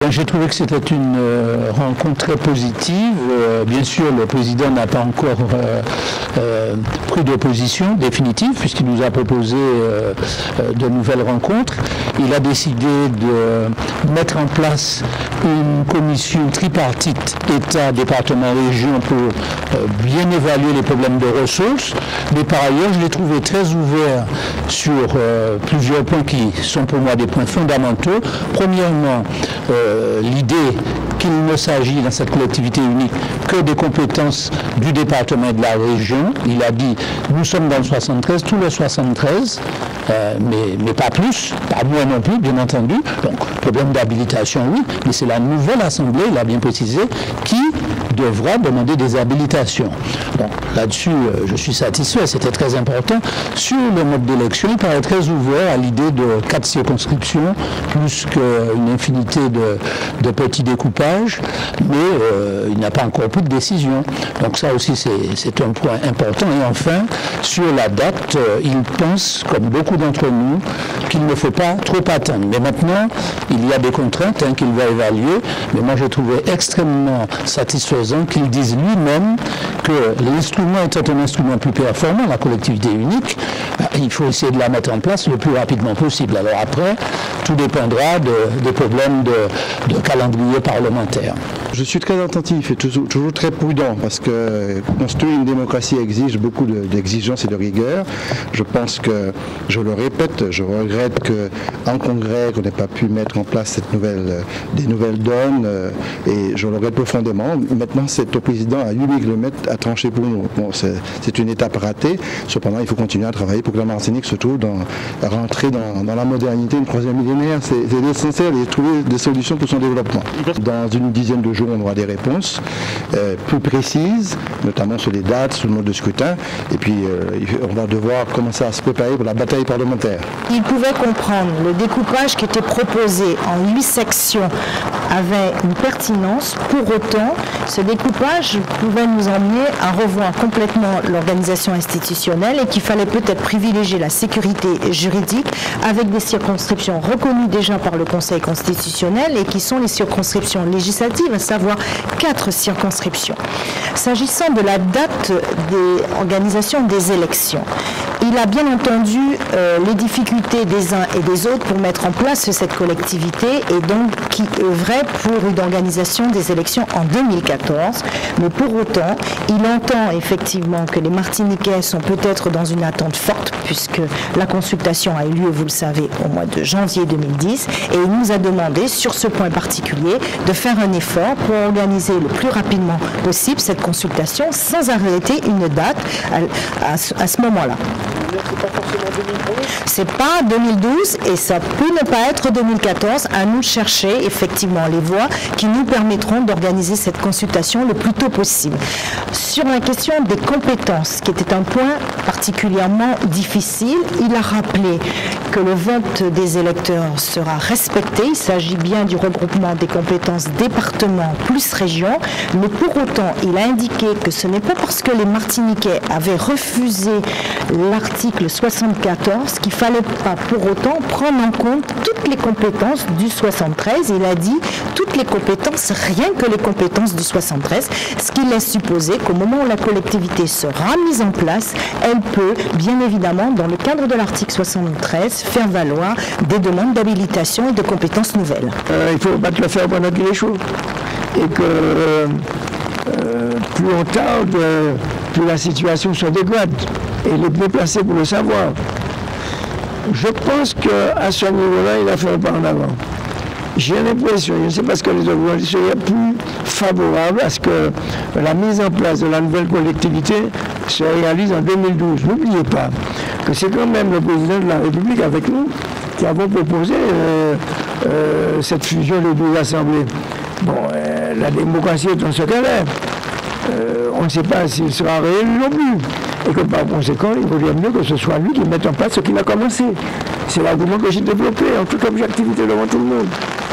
J'ai trouvé que c'était une rencontre très positive. Bien sûr, le président n'a pas encore pris de position définitive puisqu'il nous a proposé de nouvelles rencontres. Il a décidé de mettre en place une commission tripartite État, département, région pour bien évaluer les problèmes de ressources. Mais par ailleurs, je l'ai trouvé très ouvert sur plusieurs points qui sont pour moi des points fondamentaux. Premièrement, l'idée qu'il ne s'agit dans cette collectivité unique que des compétences du département et de la région. Il a dit, nous sommes dans le 73, tous les 73, mais pas plus, pas moins non plus, bien entendu. Donc, problème d'habilitation, oui, mais c'est la nouvelle Assemblée, il a bien précisé, qui devra demander des habilitations. Donc, là-dessus, je suis satisfait, c'était très important. Sur le mode d'élection, il paraît très ouvert à l'idée de 4 circonscriptions, plus qu'une infinité de petits découpages, mais il n'a pas encore pris de décision. Donc ça aussi, c'est un point important. Et enfin, sur la date, il pense, comme beaucoup d'entre nous, qu'il ne faut pas trop attendre. Mais maintenant, il y a des contraintes qu'il va évaluer, mais moi, je trouvais extrêmement satisfaisant qu'il dise lui-même que l'instrument étant un instrument plus performant, la collectivité unique, il faut essayer de la mettre en place le plus rapidement possible. Alors après, tout dépendra des problèmes de calendrier parlementaire. Je suis très attentif et toujours très prudent parce que construire une démocratie exige beaucoup d'exigences et de rigueur. Je pense que, je le répète, je regrette qu'en congrès, qu'on n'ait pas pu mettre en place des nouvelles donnes et je le regrette profondément. Maintenant, c'est au président à 8 km à trancher pour nous. Bon, c'est une étape ratée. Cependant, il faut continuer à travailler pour que la Martinique se trouve rentrer dans la modernité, une 3e millénaire. C'est essentiel et trouver des solutions pour son développement. Dans une dizaine de jours, on aura des réponses plus précises, notamment sur les dates, sur le mode de scrutin. Et puis, on va devoir commencer à se préparer pour la bataille parlementaire. Il pouvait comprendre le découpage qui était proposé en 8 sections avait une pertinence. Pour autant, ce découpage pouvait nous emmener à revoir complètement l'organisation institutionnelle et qu'il fallait peut-être privilégier la sécurité juridique avec des circonscriptions reconnues déjà par le Conseil constitutionnel et qui sont les circonscriptions législatives, à savoir 4 circonscriptions. S'agissant de la date des organisations des élections, il a bien entendu les difficultés des uns et des autres pour mettre en place cette collectivité et donc qui œuvrait pour une organisation des élections en 2014. Mais pour autant, il entend effectivement que les Martiniquais sont peut-être dans une attente forte puisque la consultation a eu lieu, vous le savez, au mois de janvier 2010 et il nous a demandé sur ce point particulier de faire un effort pour organiser le plus rapidement possible cette consultation sans arrêter une date à ce moment-là. C'est pas 2012 et ça peut ne pas être 2014. À nous de chercher effectivement les voies qui nous permettront d'organiser cette consultation le plus tôt possible. Sur la question des compétences, qui était un point particulièrement difficile, il a rappelé que le vote des électeurs sera respecté. Il s'agit bien du regroupement des compétences département plus région, mais pour autant, il a indiqué que ce n'est pas parce que les Martiniquais avaient refusé l'article 74 qu'il ne fallait pas pour autant prendre en compte toutes les compétences du 73. Il a dit toutes les compétences, rien que les compétences du 73, ce qui laisse supposer qu'au moment où la collectivité sera mise en place, elle peut bien évidemment, dans le cadre de l'article 73, faire valoir des demandes d'habilitation et de compétences nouvelles. Il faut battre le fer pour notre les choses. Et que plus on tarde, plus la situation se dégrade. Et il est bien placé pour le savoir. Je pense qu'à ce niveau-là, il a fait un pas en avant. J'ai l'impression, je ne sais pas ce que les autres seraient plus favorables à ce que la mise en place de la nouvelle collectivité se réalise en 2012. N'oubliez pas que c'est quand même le président de la République avec nous qui avons proposé cette fusion des deux assemblées. Bon, la démocratie est en ce cas-là. On ne sait pas s'il sera réélu non plus. Et que par conséquent, il vaudrait mieux que ce soit lui qui mette en place ce qu'il a commencé. C'est l'argument que j'ai développé en toute objectivité devant tout le monde.